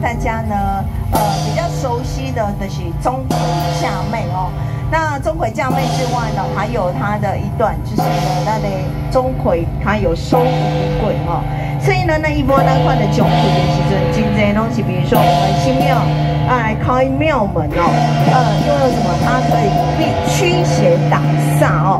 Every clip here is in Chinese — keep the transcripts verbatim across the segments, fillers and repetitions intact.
大家呢，呃，比较熟悉的就是钟馗嫁妹哦。那钟馗嫁妹之外呢，还有他的一段，就是呢，那的钟馗他有收五鬼哦。所以呢，那一波那款的囧谱的时阵，真正东西，比如说我们新庙啊来开庙门哦，呃，因为什么？它可以可以驱邪挡煞哦。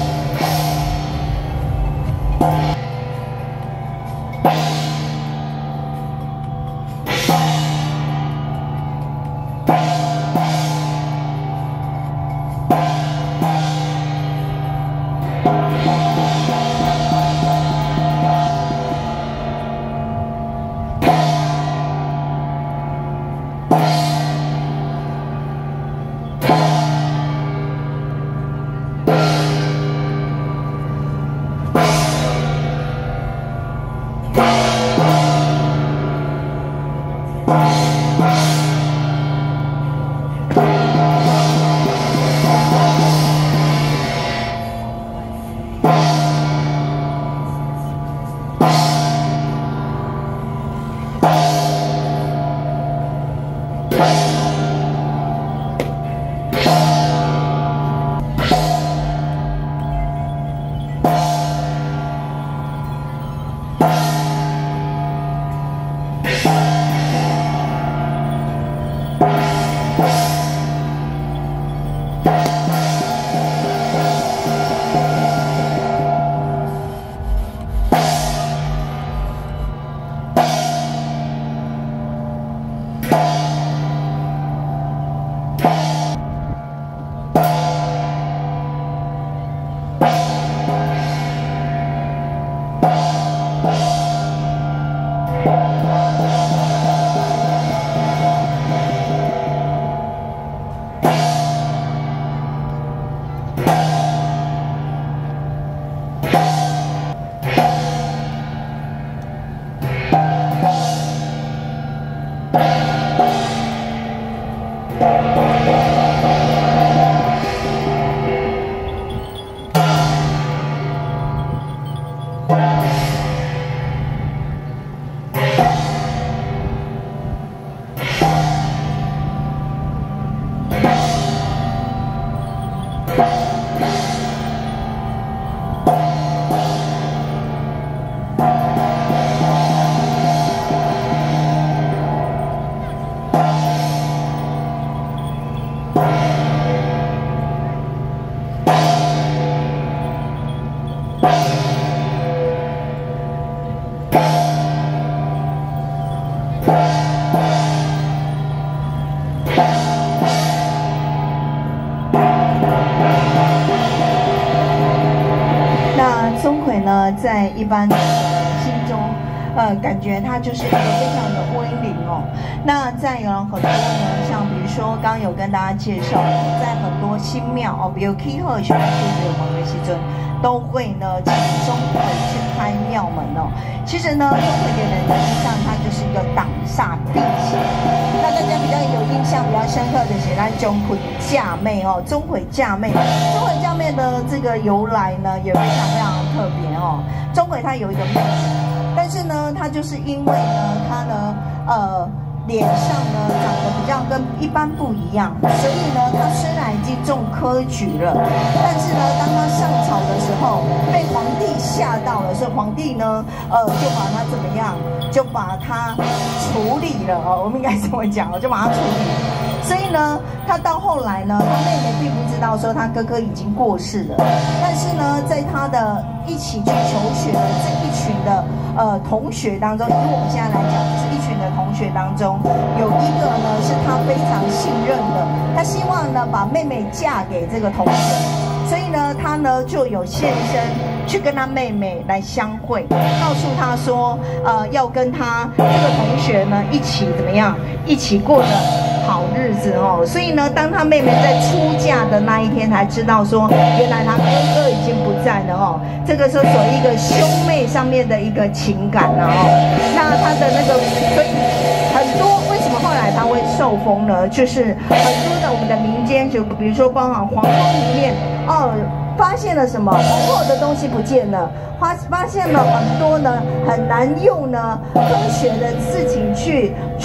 在一般的心中，呃，感觉它就是一个非常的威灵哦。那在有很多呢，像比如说刚刚有跟大家介绍，在很多新庙哦，比如 K 和学就是有某个西尊，都会呢请钟馗去开庙门哦。其实呢，钟馗给人的印象，它就是一个挡煞辟邪。那大家比较有印象、比较深刻的是咱钟馗嫁妹哦，钟馗嫁妹，钟馗嫁妹的这个由来呢，也非常非常特别哦。钟馗他有一个妹妹，但是呢，他就是因为呢，他呢，呃。脸上呢长得比较跟一般不一样，所以呢，他虽然已经中科举了，但是呢，当他上朝的时候被皇帝吓到了，所以皇帝呢，呃，就把他怎么样，就把他处理了哦。我们应该这么讲，就把他处理了。所以呢，他到后来呢，他妹妹并不知道说他哥哥已经过世了，但是呢，在他的一起去求学的这一群的呃同学当中，以我们现在来讲，就是一群的同学当中，有一个呢是他非常信任的，他希望呢把妹妹嫁给这个同学，所以呢，他呢就有现身去跟他妹妹来相会，告诉他说，呃，要跟他这个同学呢一起怎么样，一起过着好日子哦。所以呢，当他妹妹在出嫁的那一天，才知道说，原来他哥哥已经不在了哦。这个是属于一个兄妹上面的一个情感啊哦。那他的那个，所以很多为什么后来他会受封呢？就是很多的我们的民间，就比如说包含皇宫里面哦。发现了什么？皇后的东西不见了，发发现了很多呢很难用呢科学的事情去处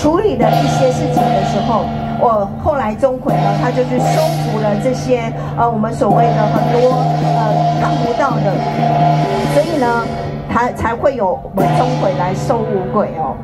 处理的一些事情的时候，我后来钟馗呢，他就去收服了这些呃我们所谓的很多呃看不到的，所以呢，他才会有我们钟馗来收五鬼哦。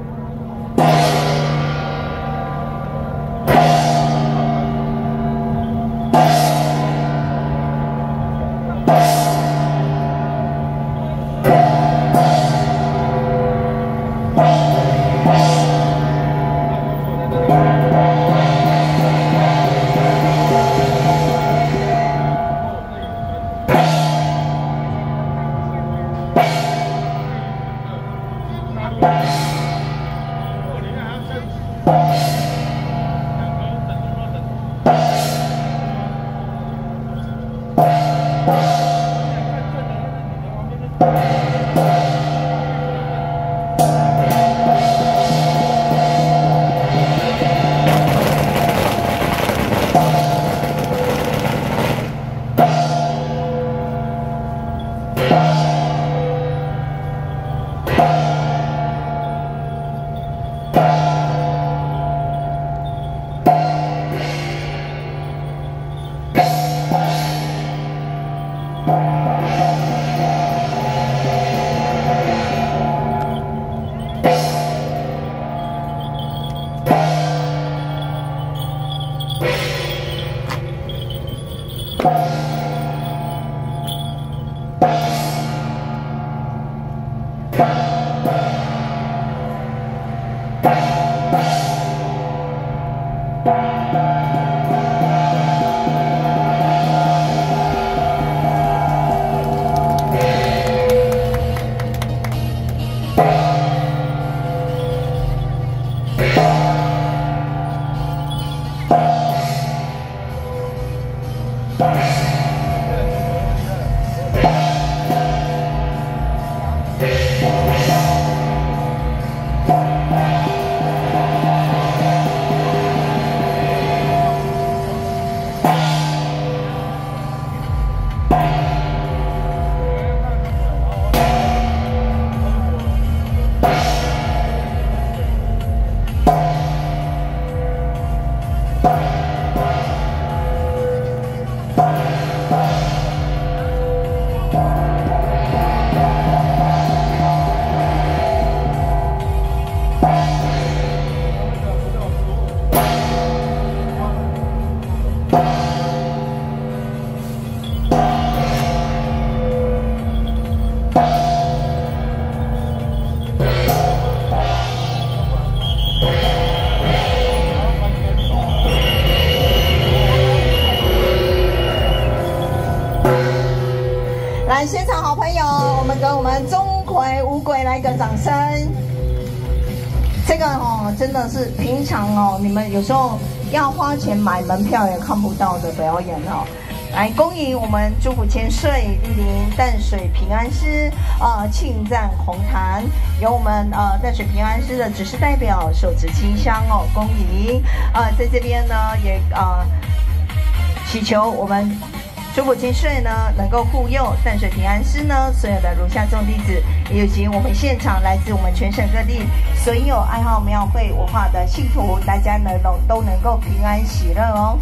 来，现场好朋友，我们给我们钟馗五鬼来一个掌声。这个哦，真的是平常哦，你们有时候要花钱买门票也看不到的表演哦。来，恭迎我们祝福千岁莅临淡水平安师呃庆赞红坛，由我们呃淡水平安师的指示代表手持清香哦，恭迎呃在这边呢也呃祈求我们。 祝福千岁呢，能够护佑淡水平安师呢，所有的如下众弟子，以及我们现场来自我们全省各地所有爱好庙会文化的信徒，大家呢都都能够平安喜乐哦。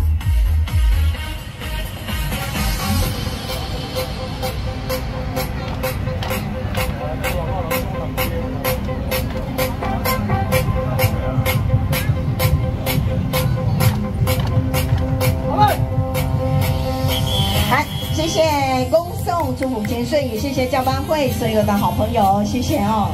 谢谢恭送祝福千岁，也谢谢教班会所有的好朋友，谢谢哦。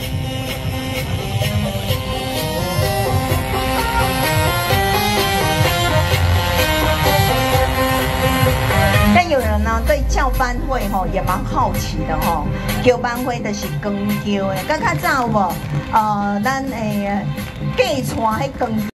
但有人呢对教班会吼也蛮好奇的吼，教班会就是光教的，刚较早无，呃，咱诶计传迄光。